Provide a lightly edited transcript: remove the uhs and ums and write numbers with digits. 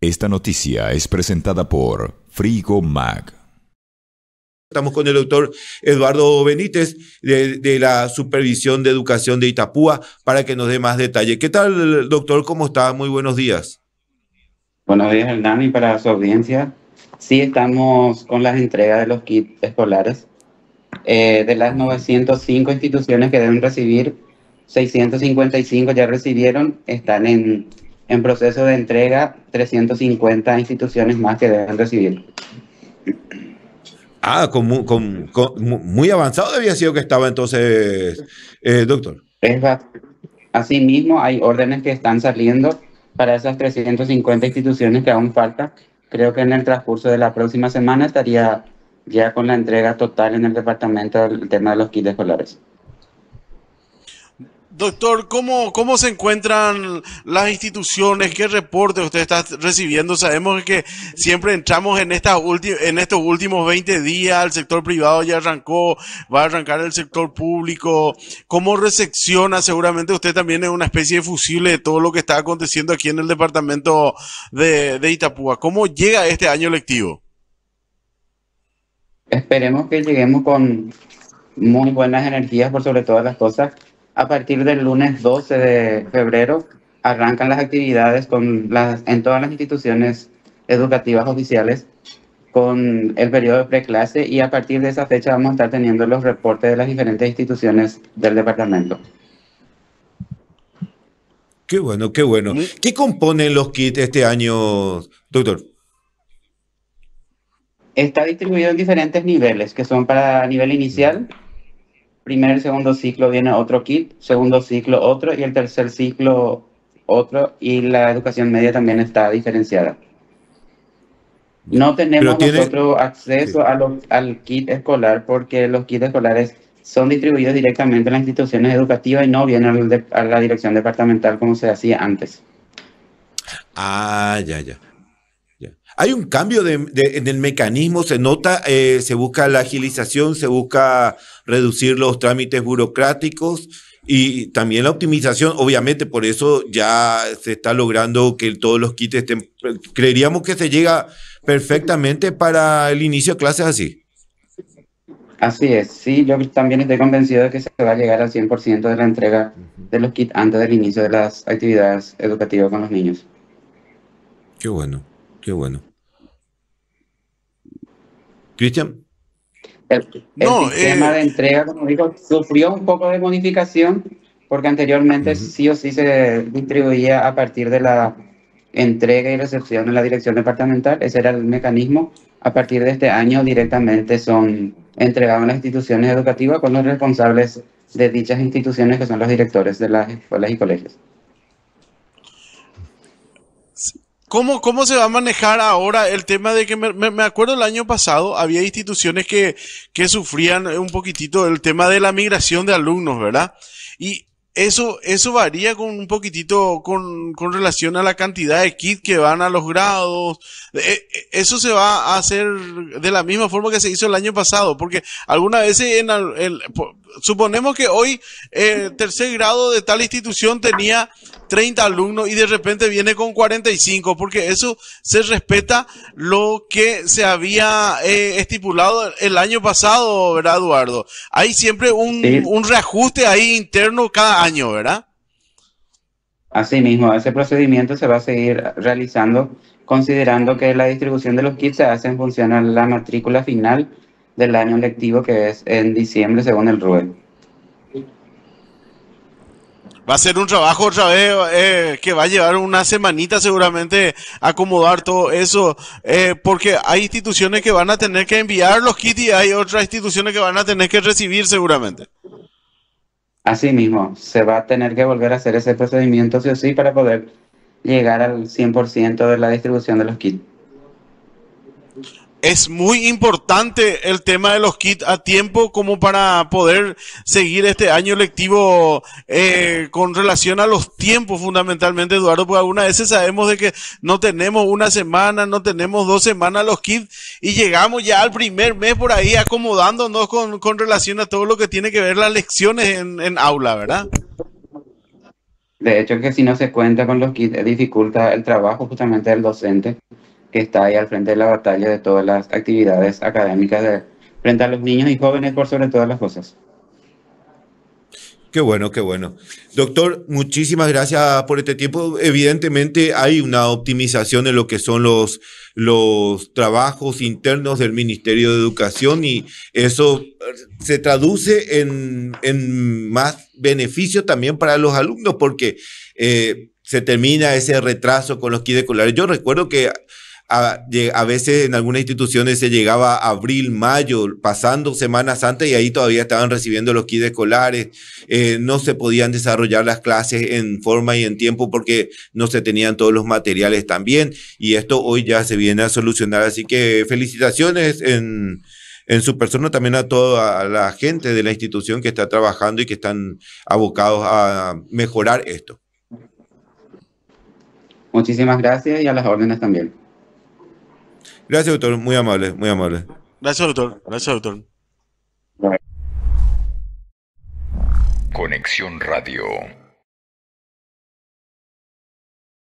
Esta noticia es presentada por Frigo Mag. Estamos con el doctor Eduardo Benítez de la Supervisión de Educación de Itapúa para que nos dé más detalle. ¿Qué tal, doctor? ¿Cómo está? Muy buenos días. Buenos días, Hernán, y para su audiencia. Sí, estamos con las entregas de los kits escolares. De las 905 instituciones que deben recibir, 655 ya recibieron, están en proceso de entrega, 350 instituciones más que deben recibir. Muy avanzado debía sido que estaba entonces, doctor. Asimismo, hay órdenes que están saliendo para esas 350 instituciones que aún falta. Creo que en el transcurso de la próxima semana estaría ya con la entrega total en el departamento del tema de los kits escolares. Doctor, ¿cómo se encuentran las instituciones? ¿Qué reportes usted está recibiendo? Sabemos que siempre entramos en estos últimos 20 días, el sector privado ya arrancó, va a arrancar el sector público. ¿Cómo recepciona? Seguramente usted también es una especie de fusible de todo lo que está aconteciendo aquí en el departamento de Itapúa. ¿Cómo llega este año lectivo? Esperemos que lleguemos con muy buenas energías por sobre todas las cosas. A partir del lunes 12 de febrero arrancan las actividades en todas las instituciones educativas oficiales con el periodo de preclase, y a partir de esa fecha vamos a estar teniendo los reportes de las diferentes instituciones del departamento. Qué bueno, qué bueno. ¿Qué componen los kits este año, doctor? Está distribuido en diferentes niveles, que son para nivel inicial. Primer y segundo ciclo viene otro kit, segundo ciclo otro, y el tercer ciclo otro, y la educación media también está diferenciada. No tenemos nosotros acceso al kit escolar porque los kits escolares son distribuidos directamente en las instituciones educativas y no vienen a la dirección departamental como se hacía antes. Ya. Hay un cambio en el mecanismo, se nota, se busca la agilización, se busca reducir los trámites burocráticos y también la optimización. Obviamente, por eso ya se está logrando que todos los kits estén. Creeríamos que se llega perfectamente para el inicio de clases así. Así es, sí, yo también estoy convencido de que se va a llegar al 100% de la entrega de los kits antes del inicio de las actividades educativas con los niños. Qué bueno. ¿Cristian? El sistema de entrega, como digo, sufrió un poco de modificación porque anteriormente sí o sí se distribuía a partir de la entrega y recepción en la dirección departamental. Ese era el mecanismo. A partir de este año directamente son entregados en las instituciones educativas con los responsables de dichas instituciones, que son los directores de las escuelas y colegios. ¿Cómo se va a manejar ahora el tema de que me acuerdo el año pasado había instituciones que sufrían un poquitito el tema de la migración de alumnos, ¿verdad? Y eso varía con un poquitito con relación a la cantidad de kits que van a los grados. Eso se va a hacer de la misma forma que se hizo el año pasado, porque algunas veces suponemos que hoy tercer grado de tal institución tenía 30 alumnos y de repente viene con 45, porque eso se respeta lo que se había estipulado el año pasado, ¿verdad, Eduardo? Hay siempre un reajuste ahí interno cada año, ¿verdad? Así mismo, ese procedimiento se va a seguir realizando, considerando que la distribución de los kits se hace en función a la matrícula final del año lectivo, que es en diciembre según el RUE. Va a ser un trabajo otra vez que va a llevar una semanita seguramente acomodar todo eso, porque hay instituciones que van a tener que enviar los kits y hay otras instituciones que van a tener que recibir seguramente. Así mismo, se va a tener que volver a hacer ese procedimiento sí o sí para poder llegar al 100% de la distribución de los kits. Es muy importante el tema de los kits a tiempo como para poder seguir este año lectivo con relación a los tiempos fundamentalmente, Eduardo, porque algunas veces sabemos de que no tenemos una semana, no tenemos 2 semanas los kits y llegamos ya al primer mes por ahí acomodándonos con relación a todo lo que tiene que ver las lecciones en aula, ¿verdad? De hecho, que si no se cuenta con los kits, dificulta el trabajo justamente del docente que está ahí al frente de la batalla de todas las actividades académicas frente a los niños y jóvenes por sobre todas las cosas. Qué bueno, qué bueno. Doctor, muchísimas gracias por este tiempo. Evidentemente hay una optimización en lo que son los trabajos internos del Ministerio de Educación y eso se traduce en más beneficio también para los alumnos porque se termina ese retraso con los kits escolares. Yo recuerdo que a veces en algunas instituciones se llegaba a abril, mayo, pasando Semana Santa y ahí todavía estaban recibiendo los kits escolares. No se podían desarrollar las clases en forma y en tiempo porque no se tenían todos los materiales también. Y esto hoy ya se viene a solucionar. Así que felicitaciones en su persona también a toda la gente de la institución que está trabajando y que están abocados a mejorar esto. Muchísimas gracias y a las órdenes también. Gracias, doctor. Muy amable, muy amable. Gracias, doctor. Gracias, doctor. Conexión Radio.